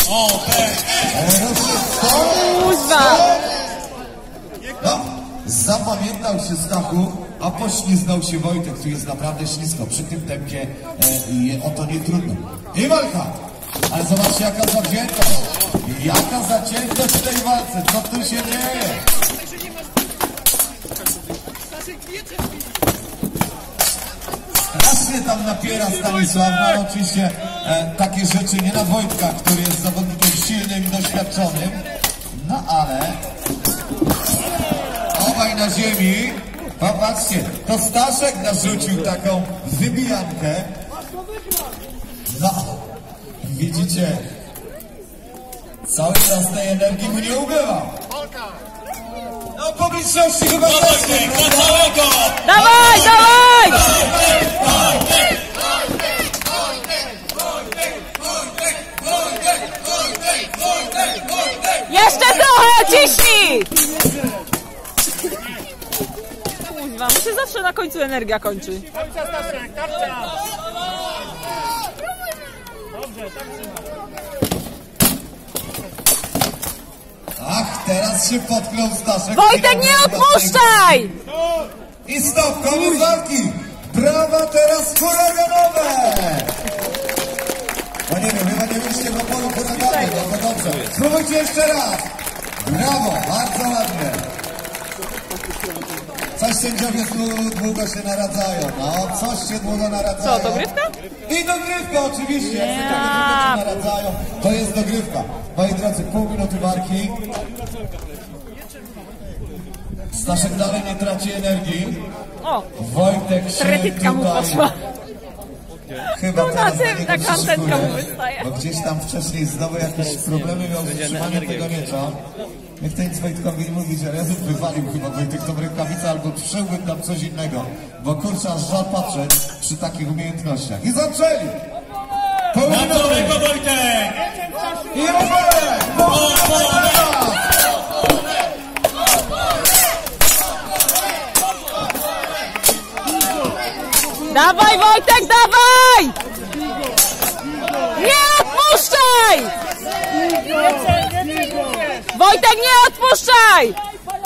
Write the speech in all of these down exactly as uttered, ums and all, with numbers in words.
No, zapamiętał się Stachu, a pośliznął się Wojtek. Tu jest naprawdę ślisko. Przy tym tempie e, o to nie trudno. I walka! Ale zobaczcie, jaka zawziętość. Jaka zaciętość w tej walce. Co tu się dzieje? Strasznie tam napiera Stanisław. No oczywiście e, takie rzeczy nie na Wojtka, który jest zawodnikiem silnym i doświadczonym. No ale... Obaj na ziemi. Popatrzcie, to Staszek narzucił taką wybijankę. No, widzicie, cały czas tej energii mu nie ubywa. No, publiczności chyba też nie. Dawaj, dawaj! Jeszcze trochę, ciśnij! Kuźwa, mi się zawsze na końcu energia kończy. Tarcza, Staszek, tarcza! Dobrze, tak trzyma. Ach, teraz się potknął Staszek. Wojtek, nie odpuszczaj! I stop, koniec walki! Brawa teraz huraganowe! No nie wiem, chyba nie mieliście w oporu huragany, no to dobrze. Spróbujcie jeszcze raz! Brawo, bardzo ładnie. Coś sędziowie długo się naradzają, no coś się długo naradzają. Co, dogrywka? I dogrywka oczywiście, jak sędziowie długo się naradzają, to jest dogrywka. Moi drodzy, pół minuty walki. Staszek dalej nie traci energii. O, Wojtek się tretytka mu tutaj... poszła. Chyba No na tym taka antenka mu wystaje. Bo gdzieś tam wcześniej znowu jakieś problemy miał z utrzymaniem tego miecza. Nie chcę nic Wojtkowi mówić, ale ja wywalił chyba Wojtek tą rękawicę albo przyłbym tam coś innego. Bo kurczę, aż żal patrzeć przy takich umiejętnościach. I zaczęli! Na całego Wojtek! I Roberek! Dawaj, Wojtek, dawaj! Nie odpuszczaj! Wojtek, nie odpuszczaj!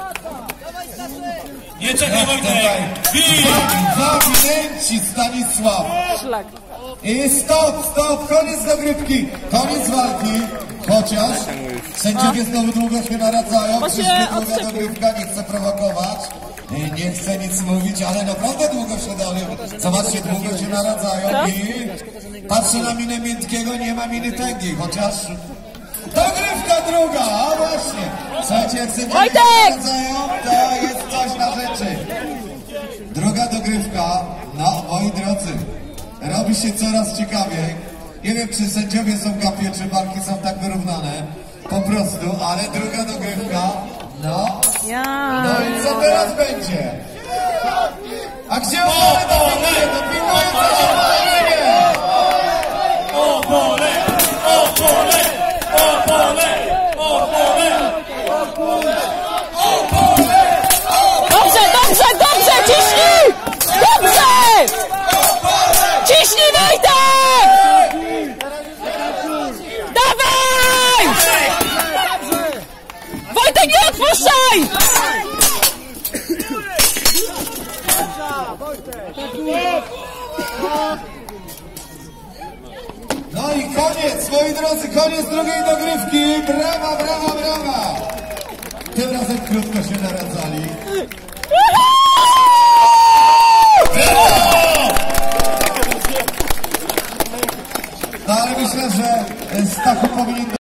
Nie czekaj, Wojtek! Zawinięci Stanisław! Szlak. I stop, stop, koniec dogrywki, koniec walki. Chociaż sędziowie znowu długo się naradzają, Bo przecież się długa odczepił. dogrywka, nie chcę prowokować. I nie chcę nic mówić, ale naprawdę długo się dalej. Zobaczcie, długo się naradzają Co? i patrzę na minę Miętkiego, nie ma miny Tęgi, chociaż dogrywka druga, a właśnie. Słuchajcie, jak sędziowie Wojtek! się naradzają, to jest coś na rzeczy. Druga dogrywka, no moi drodzy, robi się coraz ciekawiej. Nie wiem, czy sędziowie są gapie, czy walki są tak wyrównane. Po prostu, ale druga dogrywka, no. Ja. No i co teraz będzie? A gdzie opole dopinguje? Dopinguje coś opole! Opole! Opole! Opole! Opole! Dobrze, dobrze, dobrze, ciśnij! Dobrze! Ciśnij, Wojtek! Dawaj! Wojtek, nie odpuszczaj! No i koniec, moi drodzy, koniec drugiej dogrywki. Brawa, brawa, brawa. Tym razem krótko się naradzali. No ale myślę, że Stachu powinien